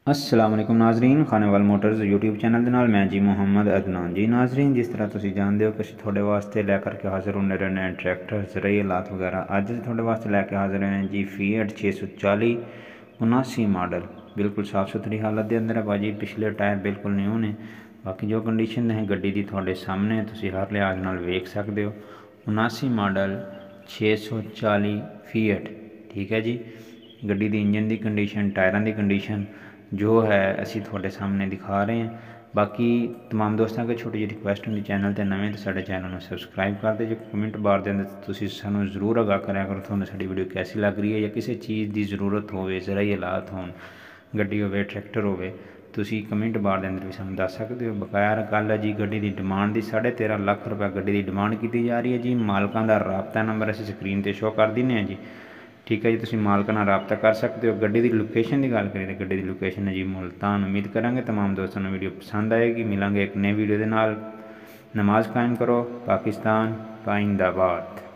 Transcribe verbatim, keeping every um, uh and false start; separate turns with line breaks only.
अस्सलाम वालेकुम नाजरीन, खानेवाल मोटर्स यूट्यूब चैनल के नाल मैं जी मुहम्मद अदनान जी। नाजरीन, जिस तरह तुसीं जानते हो कि असीं थोड़े वास्ते लैकर के हाज़र होने रहने हैं ट्रैक्टर ज़रिए लात वगैरह। अज असीं थोड़े वास्ते लैके हाज़र हैं जी फीएट छे सौ चाली उनासी मॉडल, बिल्कुल साफ सुथरी हालत के अंदर है भाजी। पिछले टायर बिल्कुल न्यू ने, बाकी जो कंडीशन है गड्डी की थोड़े सामने तुसीं हर लिहाज नाल वेख सकते हो। उनासी मॉडल छे सौ चाली फीएट, ठीक है जी। गड्डी की इंजन की कंडीशन, टायरों की कंडीशन जो है असी थोड़े सामने दिखा रहे हैं। बाकी तमाम दोस्तों को छोटी जी रिक्वेस्ट होंगी, चैनल तो नवे तो साढ़े चैनल में सबसक्राइब कर दे। जो कमेंट बार के अंदर तुसीं सानू जरूर आगाह कराया करो तुहानू साडी वीडियो कैसी लग रही है, या किसी चीज़ की जरूरत होवे, ज़रा हालात होन, गड्डी होवे ट्रैक्टर होवे, तुसीं कमेंट बार के अंदर भी सानू दस सकते हो। बकाया गल है जी गड्डी की डिमांड की साढ़े तेरह लाख रुपये गड्डी की डिमांड की जा रही है जी। मालकों का राबता नंबर असीं स्क्रीन पर शो कर दें जी, ठीक है जी। तुसीं मालक नाल राबता कर सकते हो। गड्डी की लोकेशन की गल करिए तो गड्डी की लोकेशन है जी मुल्तान। उम्मीद करांगे तमाम दोस्तों को वीडियो पसंद आएगी। मिलांगे एक नई वीडियो के नाल। नमाज कायम करो पाकिस्तान, पाइंदाबाद।